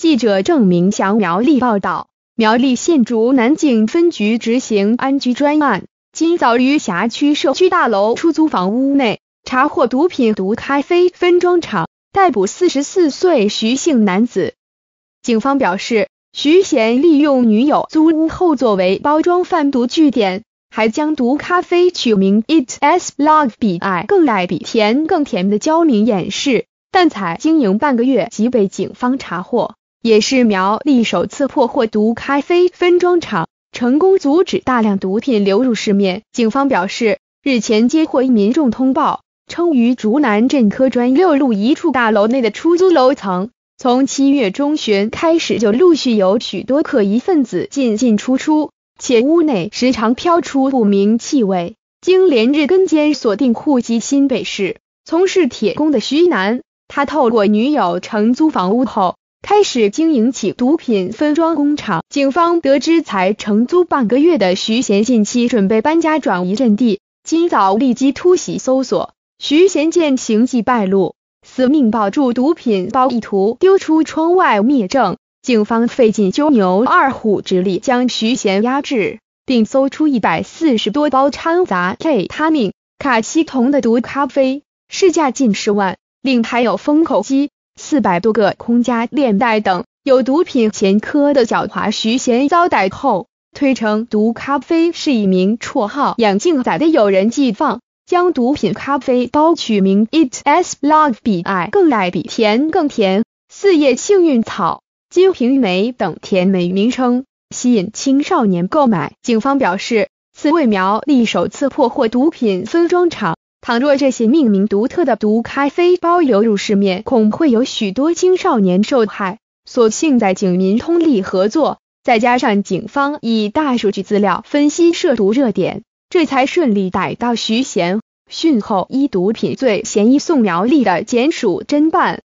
记者郑明祥苗栗报道，苗栗县竹南警分局执行安居专案，今早于辖区社区大楼出租房屋内查获毒品毒咖啡分装厂，逮捕44岁徐姓男子。警方表示，徐贤利用女友租屋后作为包装贩毒据点，还将毒咖啡取名 It as love 比爱更爱比甜更甜的教名掩饰，但才经营半个月即被警方查获，也是苗栗首次破获毒咖啡分装厂，成功阻止大量毒品流入市面。警方表示，日前接获民众通报，称于竹南镇科专6路一处大楼内的出租楼层，从7月中旬开始就陆续有许多可疑分子进进出出，且屋内时常飘出不明气味。经连日跟监锁定户籍新北市，从事铁工的徐男，他透过女友承租房屋后，开始经营起毒品分装工厂。警方得知才承租半个月的徐贤近期准备搬家转移阵地，今早立即突袭搜索。徐贤见行迹败露，死命抱住毒品包，意图丢出窗外灭证。警方费尽九牛二虎之力将徐贤压制，并搜出140多包掺杂类他命、卡西酮的毒咖啡，市价近10万，另还有封口机、400多个空夹链带等有毒品前科的狡猾徐贤遭逮后，推称毒咖啡是一名绰号眼镜仔的友人寄放，将毒品咖啡包取名 It as love 比爱更爱比甜更甜、4叶幸运草、金瓶梅等甜美名称，吸引青少年购买。警方表示，此为苗栗首次破获毒品分装厂，倘若这些命名独特的毒咖啡包流入市面，恐会有许多青少年受害。所幸在警民通力合作，再加上警方以大数据资料分析涉毒热点，这才顺利逮到徐贤。讯后依毒品罪嫌疑送苗栗的检署侦办。